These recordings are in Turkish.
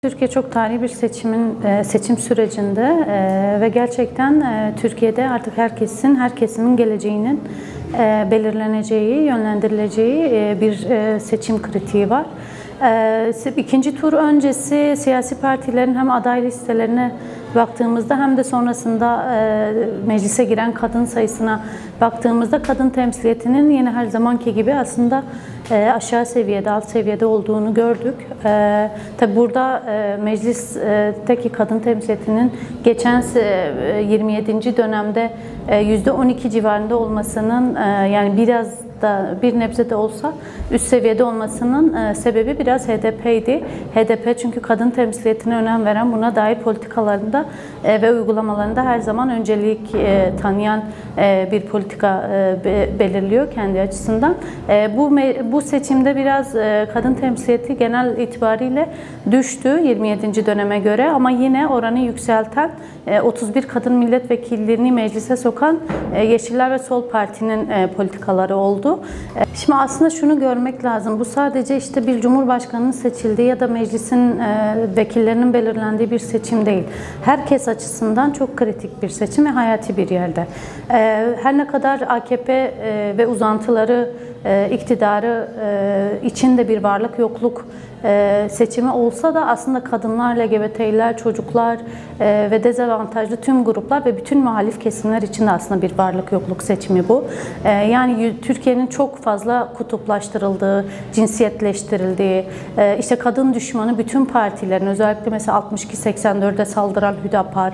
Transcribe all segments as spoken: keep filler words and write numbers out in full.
Türkiye çok tarihi bir seçimin seçim sürecinde ve gerçekten Türkiye'de artık herkesin, her kesimin geleceğinin belirleneceği, yönlendirileceği bir seçim kritiği var. İkinci tur öncesi siyasi partilerin hem aday listelerine baktığımızda hem de sonrasında meclise giren kadın sayısına baktığımızda kadın temsiliyetinin yine her zamanki gibi aslında aşağı seviyede, alt seviyede olduğunu gördük. Tabi burada meclisteki kadın temsiliyetinin geçen yirmi yedinci dönemde yüzde on iki civarında olmasının, yani biraz da bir nebze de olsa üst seviyede olmasının sebebi biraz H D P'ydi. H D P çünkü kadın temsiliyetine önem veren, buna dair politikalarında ve uygulamalarında her zaman öncelik tanıyan bir politika belirliyor kendi açısından. Bu bu seçimde biraz kadın temsiliyeti genel itibariyle düştü yirmi yedinci döneme göre, ama yine oranı yükselten, otuz bir kadın milletvekillerini meclise sokan Yeşiller ve Sol Parti'nin politikaları oldu. Şimdi aslında şunu görmek lazım. Bu sadece işte bir cumhurbaşkanının seçildiği ya da meclisin vekillerinin belirlendiği bir seçim değil. Herkes açısından çok kritik bir seçim ve hayati bir yerde. Her ne kadar A K P ve uzantıları iktidarı içinde bir varlık yokluk seçimi olsa da aslında kadınlar, L G B T'liler, çocuklar ve dezavantajlı tüm gruplar ve bütün muhalif kesimler için de aslında bir varlık yokluk seçimi bu. Yani Türkiye'nin çok fazla kutuplaştırıldığı, cinsiyetleştirildiği, işte kadın düşmanı bütün partilerin, özellikle mesela altmış iki seksen dört'e saldıran Hüdapar,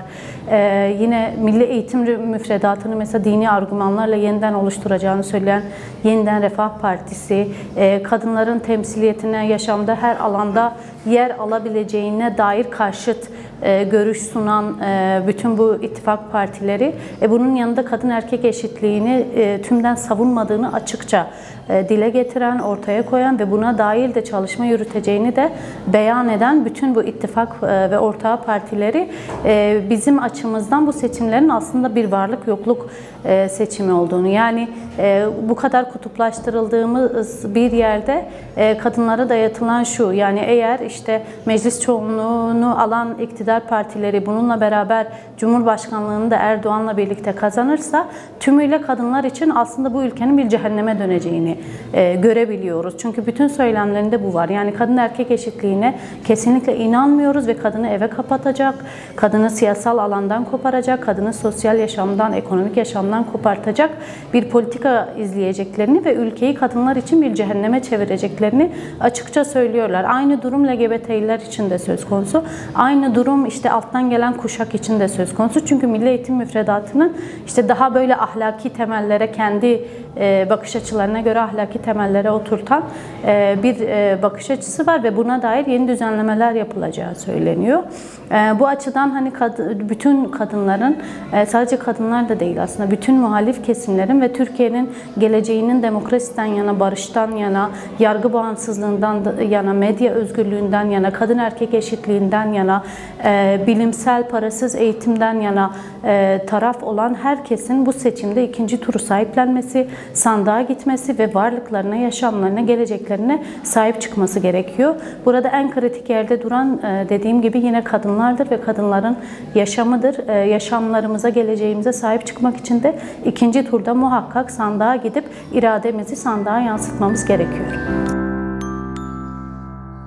yine milli eğitim müfredatını mesela dini argümanlarla yeniden oluşturacağını söyleyen Yeniden Refah Partisi, kadınların temsiliyetine yaşamda her alanda yer alabileceğine dair karşıt görüş sunan bütün bu ittifak partileri, bunun yanında kadın erkek eşitliğini tümden savunmadığını açıkça dile getiren, ortaya koyan ve buna dair de çalışma yürüteceğini de beyan eden bütün bu ittifak ve ortağı partileri bizim açımızdan bu seçimlerin aslında bir varlık yokluk seçimi olduğunu, yani bu kadar kutuplaştırıldığımız bir yerde kadınlara dayatılan şu, yani eğer işte meclis çoğunluğunu alan iktidar partileri bununla beraber Cumhurbaşkanlığını da Erdoğan'la birlikte kazanırsa tümüyle kadınlar için aslında bu ülkenin bir cehenneme döneceğini e, görebiliyoruz. Çünkü bütün söylemlerinde bu var. Yani kadın erkek eşitliğine kesinlikle inanmıyoruz ve kadını eve kapatacak, kadını siyasal alandan koparacak, kadını sosyal yaşamdan, ekonomik yaşamdan kopartacak bir politika izleyeceklerini ve ülkeyi kadınlar için bir cehenneme çevireceklerini açıkça söylüyorlar. Aynı durum L G B T'liler için de söz konusu. Aynı durum işte alttan gelen kuşak için de söz konusu. Çünkü milli eğitim müfredatının işte daha böyle ahlaki temellere, kendi bakış açılarına göre ahlaki temellere oturtan bir bakış açısı var ve buna dair yeni düzenlemeler yapılacağı söyleniyor. Bu açıdan hani bütün kadınların, sadece kadınlar da değil aslında, bütün muhalif kesimlerin ve Türkiye'nin geleceğinin demokrasiden yana, barıştan yana, yargı bağımsızlığından yana, medya özgürlüğünden yana, kadın erkek eşitliğinden yana, bilimsel parasız eğitimden yana taraf olan herkesin bu seçimde ikinci turu sahiplenmesi, sandığa gitmesi ve varlıklarına, yaşamlarına, geleceklerine sahip çıkması gerekiyor. Burada en kritik yerde duran, dediğim gibi, yine kadınlardır ve kadınların yaşamıdır. Yaşamlarımıza, geleceğimize sahip çıkmak için de ikinci turda muhakkak sandığa gidip irademizi sandığa yansıtmamız gerekiyor.